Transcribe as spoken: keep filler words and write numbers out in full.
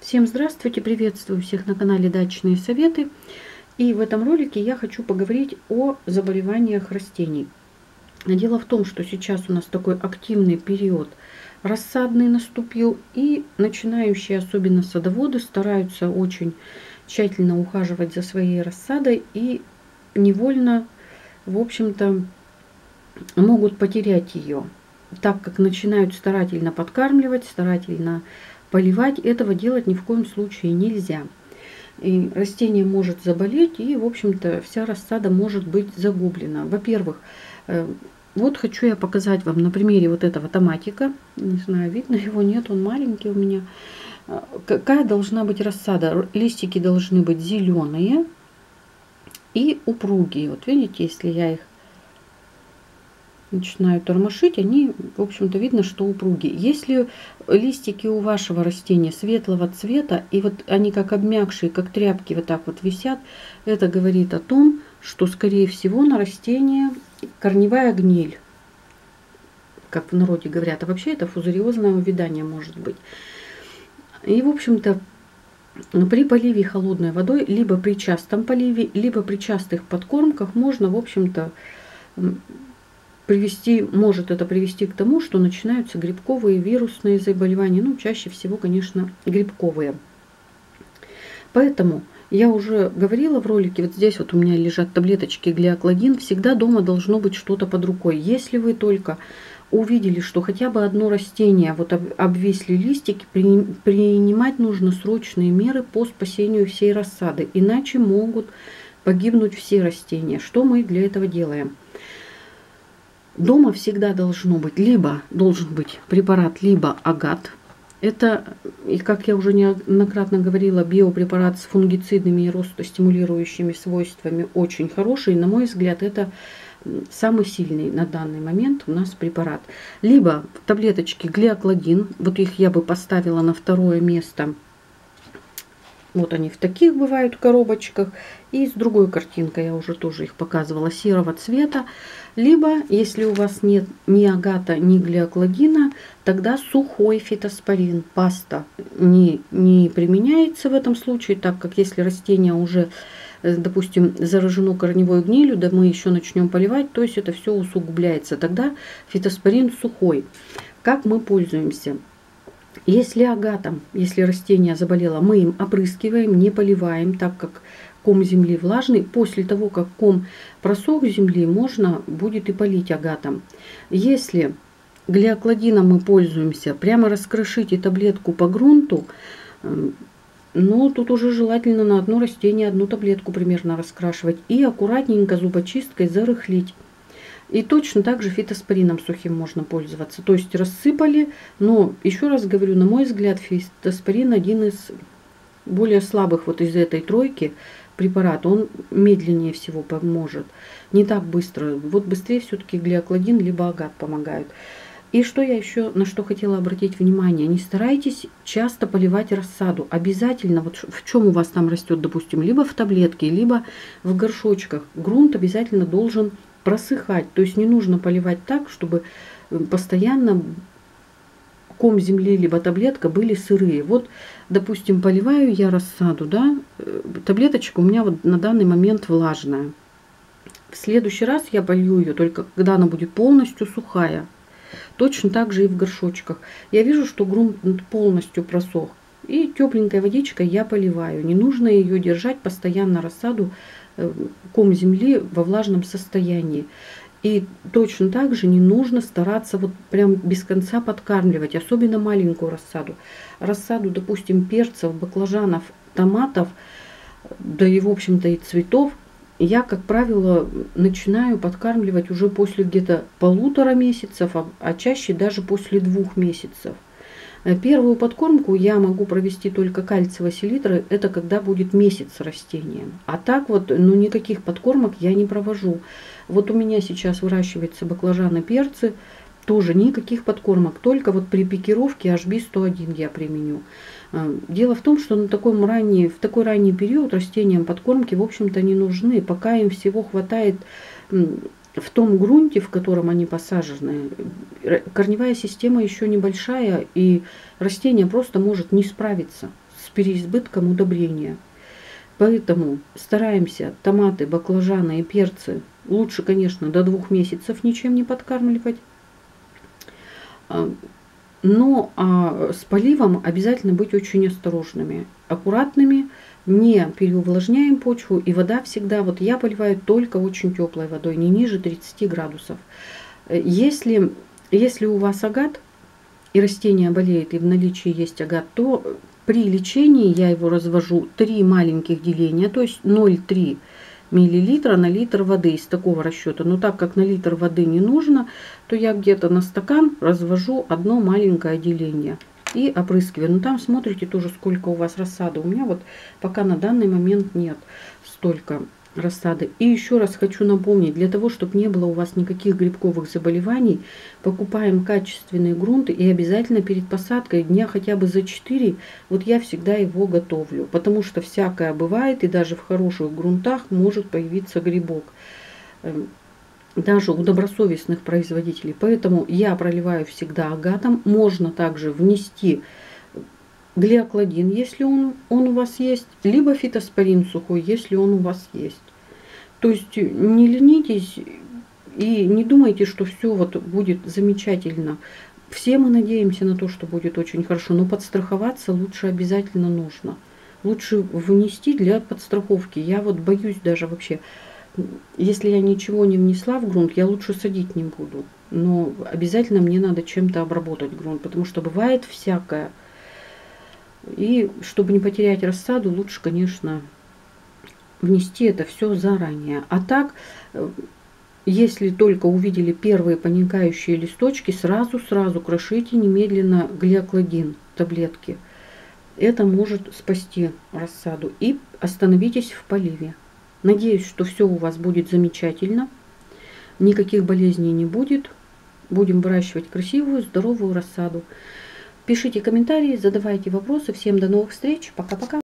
Всем здравствуйте, приветствую всех на канале Дачные советы. И в этом ролике я хочу поговорить о заболеваниях растений. Дело в том, что сейчас у нас такой активный период рассадный наступил, и начинающие, особенно садоводы, стараются очень тщательно ухаживать за своей рассадой и невольно, в общем-то, могут потерять ее, так как начинают старательно подкармливать, старательно поливать. Этого делать ни в коем случае нельзя. И растение может заболеть, и, в общем-то, вся рассада может быть загублена. Во-первых, вот хочу я показать вам на примере вот этого томатика. Не знаю, видно его, нет, он маленький у меня. Какая должна быть рассада? Листики должны быть зеленые и упругие. Вот видите, если я их начинаю тормошить, они, в общем-то, видно, что упругие. Если листики у вашего растения светлого цвета, и вот они как обмякшие, как тряпки, вот так вот висят, это говорит о том, что, скорее всего, на растении корневая гниль, как в народе говорят. А вообще это фузариозное увядание может быть. И, в общем-то, при поливе холодной водой, либо при частом поливе, либо при частых подкормках можно, в общем-то, привести, может это привести к тому, что начинаются грибковые вирусные заболевания. Ну, чаще всего, конечно, грибковые. Поэтому я уже говорила в ролике, вот здесь вот у меня лежат таблеточки глиокладин. Всегда дома должно быть что-то под рукой. Если вы только увидели, что хотя бы одно растение вот обвисли листики, принимать нужно срочные меры по спасению всей рассады. Иначе могут погибнуть все растения. Что мы для этого делаем? Дома всегда должно быть либо должен быть препарат, либо агат. Это, и как я уже неоднократно говорила, биопрепарат с фунгицидными и ростостимулирующими свойствами очень хороший. На мой взгляд, это самый сильный на данный момент у нас препарат. Либо таблеточки глиокладин, вот их я бы поставила на второе место. Вот они в таких бывают коробочках. И с другой картинкой, я уже тоже их показывала, серого цвета. Либо, если у вас нет ни агата, ни глиокладина, тогда сухой фитоспорин, паста не, не применяется в этом случае, так как если растение уже, допустим, заражено корневой гнилью, да мы еще начнем поливать, то есть это все усугубляется. Тогда фитоспорин сухой. Как мы пользуемся? Если агатом, если растение заболело, мы им опрыскиваем, не поливаем, так как ком земли влажный. После того, как ком просох земли, можно будет и полить агатом. Если глиокладином мы пользуемся, прямо раскрошите таблетку по грунту, но тут уже желательно на одно растение одну таблетку примерно раскрашивать и аккуратненько зубочисткой зарыхлить. И точно так же фитоспорином сухим можно пользоваться. То есть рассыпали, но еще раз говорю, на мой взгляд, фитоспорин один из более слабых вот из этой тройки препарат. Он медленнее всего поможет, не так быстро. Вот быстрее все-таки глиокладин либо агат помогают. И что я еще на что хотела обратить внимание, не старайтесь часто поливать рассаду. Обязательно, вот в чем у вас там растет, допустим, либо в таблетке, либо в горшочках, грунт обязательно должен просыхать. То есть не нужно поливать так, чтобы постоянно ком земли либо таблетка были сырые. Вот, допустим, поливаю я рассаду, да, таблеточка у меня вот на данный момент влажная. В следующий раз я полью ее только когда она будет полностью сухая. Точно так же и в горшочках. Я вижу, что грунт полностью просох. И тепленькой водичкой я поливаю. Не нужно ее держать постоянно, рассаду, ком земли во влажном состоянии. И точно так же не нужно стараться вот прям без конца подкармливать, особенно маленькую рассаду. Рассаду, допустим, перцев, баклажанов, томатов, да и в общем-то и цветов, я, как правило, начинаю подкармливать уже после где-то полутора месяцев, а, а чаще даже после двух месяцев. Первую подкормку я могу провести только кальциевой селитрой, это когда будет месяц растения. А так вот, ну никаких подкормок я не провожу. Вот у меня сейчас выращиваются баклажаны, перцы, тоже никаких подкормок, только вот при пикировке эйч би сто один я применю. Дело в том, что на таком ранний, в такой ранний период растениям подкормки, в общем-то, не нужны, пока им всего хватает в том грунте, в котором они посажены. Корневая система еще небольшая, и растение просто может не справиться с переизбытком удобрения. Поэтому стараемся томаты, баклажаны и перцы лучше, конечно, до двух месяцев ничем не подкармливать. Но а с поливом обязательно быть очень осторожными, аккуратными, не переувлажняем почву. И вода всегда, вот я поливаю только очень теплой водой, не ниже тридцати градусов. Если, если у вас агат и растение болеет, и в наличии есть агат, то при лечении я его развожу три маленьких деления, то есть ноль целых три миллилитра на литр воды из такого расчета. Но так как на литр воды не нужно, то я где-то на стакан развожу одно маленькое деление и опрыскиваю. Но там смотрите тоже, сколько у вас рассады. У меня вот пока на данный момент нет столько рассады. И еще раз хочу напомнить, для того, чтобы не было у вас никаких грибковых заболеваний, покупаем качественный грунт и обязательно перед посадкой дня хотя бы за четыре, вот я всегда его готовлю, потому что всякое бывает, и даже в хороших грунтах может появиться грибок, даже у добросовестных производителей. Поэтому я проливаю всегда агатом. Можно также внести глиокладин, если он, он у вас есть, либо фитоспорин сухой, если он у вас есть. То есть не ленитесь и не думайте, что все вот будет замечательно. Все мы надеемся на то, что будет очень хорошо, но подстраховаться лучше обязательно нужно. Лучше внести для подстраховки. Я вот боюсь даже вообще, если я ничего не внесла в грунт, я лучше садить не буду. Но обязательно мне надо чем-то обработать грунт, потому что бывает всякое. И чтобы не потерять рассаду, лучше, конечно, внести это все заранее. А так, если только увидели первые паникающие листочки, сразу-сразу крошите немедленно глиокладин, таблетки. Это может спасти рассаду. И остановитесь в поливе. Надеюсь, что все у вас будет замечательно. Никаких болезней не будет. Будем выращивать красивую, здоровую рассаду. Пишите комментарии, задавайте вопросы. Всем до новых встреч. Пока-пока.